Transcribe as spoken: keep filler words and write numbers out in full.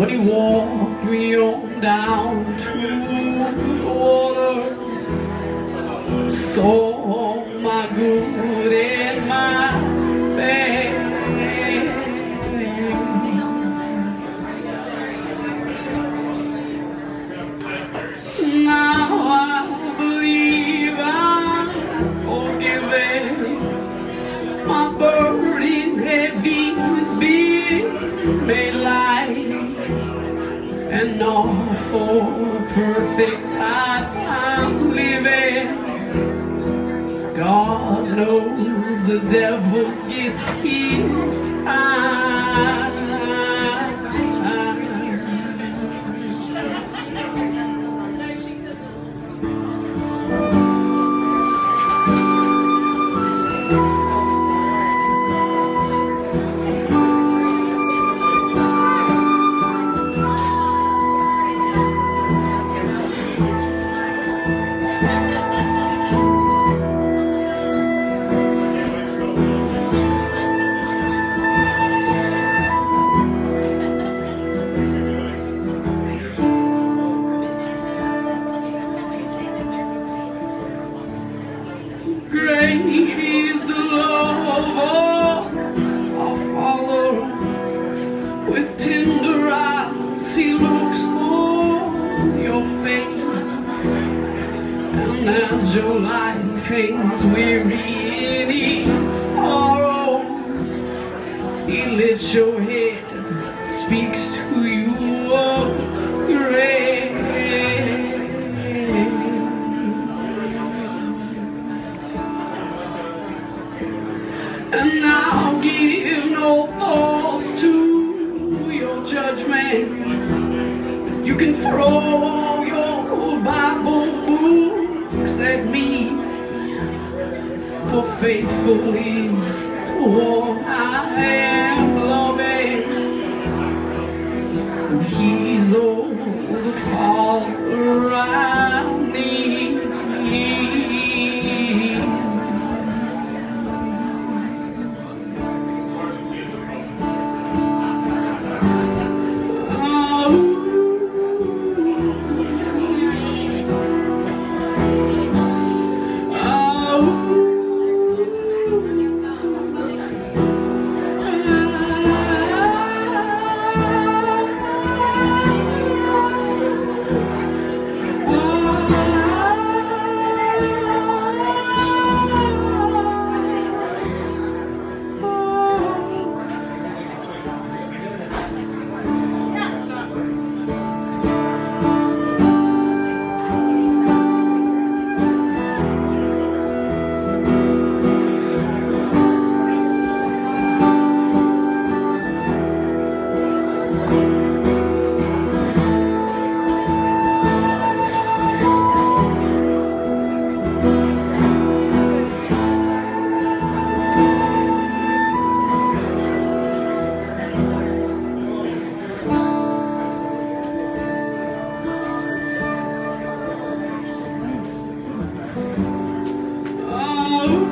when he walked me on down to the water, saw my good and my bad. Now I believe I'm forgiven. My burden heavy's been made light, and all for perfect life I'm living. God knows the devil gets his time. Great is the love of our Father, with tender eyes He looks on your face, and as your life hangs weary in its sorrow, He lifts your head, speaks to you of grace. And I'll give no thoughts to your judgment. You can throw your Bible books at me, for faithful is the one I am loving. He's all the Father I need. Oh